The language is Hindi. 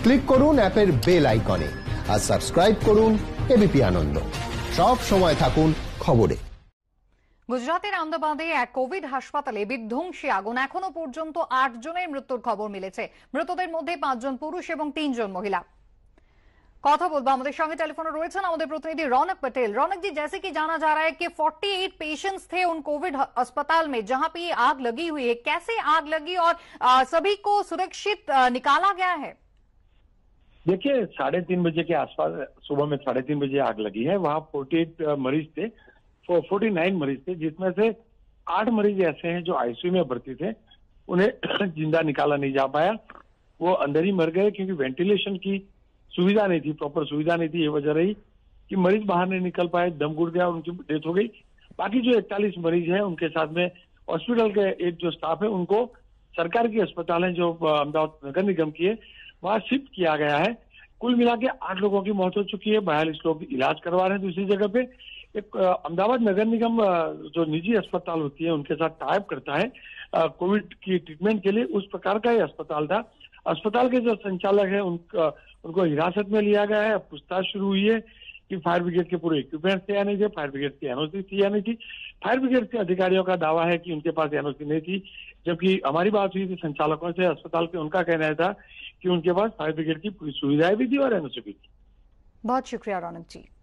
ক্লিক করুন অ্যাপের বেল আইকনে আর সাবস্ক্রাইব করুন এবিপি আনন্দ। সব সময় থাকুন খবরে। গুজরাতের আহমেদাবাদে এক কোভিড হাসপাতালে বিধ্বংসী আগুন। এখনো পর্যন্ত 8 জনের মৃত্যুর খবর মিলেছে। মৃতদের মধ্যে 5 জন পুরুষ এবং 3 জন महिला। কথা বলবো, আমাদের সঙ্গে টেलीफोन রয়েছেন আমাদের প্রতিনিধि रौनक पटेल। रौनक जी, जैसे कि जाना जा रहा है कि 48 पेशेंट्स थे उन कोविड अस्पताल में जहां पे आग लगी हुई है, कैसे आग लगी और सभी को सुरक्षित निकाला गया है? देखिए, 3:30 बजे के आसपास सुबह में 3:30 बजे आग लगी है। वहाँ 48 मरीज थे, 49 मरीज थे, जिसमें से 8 मरीज ऐसे हैं जो आईसीयू में भर्ती थे। उन्हें जिंदा निकाला नहीं जा पाया, वो अंदर ही मर गए क्योंकि वेंटिलेशन की सुविधा नहीं थी, प्रॉपर सुविधा नहीं थी। ये वजह रही कि मरीज बाहर नहीं निकल पाए, दम घुट गया, उनकी डेथ हो गई। बाकी जो 41 मरीज हैं उनके साथ में हॉस्पिटल के एक जो स्टाफ है उनको सरकार की अस्पताल है जो अहमदाबाद नगर निगम की है, वहां शिफ्ट किया गया है। कुल मिला के 8 लोगों की मौत हो चुकी है, 42 लोग इलाज करवा रहे हैं दूसरी जगह पे। एक अहमदाबाद नगर निगम जो निजी अस्पताल होती है उनके साथ टाइप करता है कोविड की ट्रीटमेंट के लिए, उस प्रकार का ही अस्पताल था। अस्पताल के जो संचालक है उनको हिरासत में लिया गया है। पूछताछ शुरू हुई है कि फायर ब्रिगेड के पूरे इक्विपमेंट थे या नहीं थे, फायर ब्रिगेड की एनओसी थी या नहीं थी। फायर ब्रिगेड के अधिकारियों का दावा है कि उनके पास एनओसी नहीं थी, जबकि हमारी बात हुई थी संचालकों से अस्पताल के, उनका कहना था कि उनके पास फायर ब्रिगेड की पूरी सुविधाएं भी थी और एनओसी भी थी। बहुत शुक्रिया रौनक जी।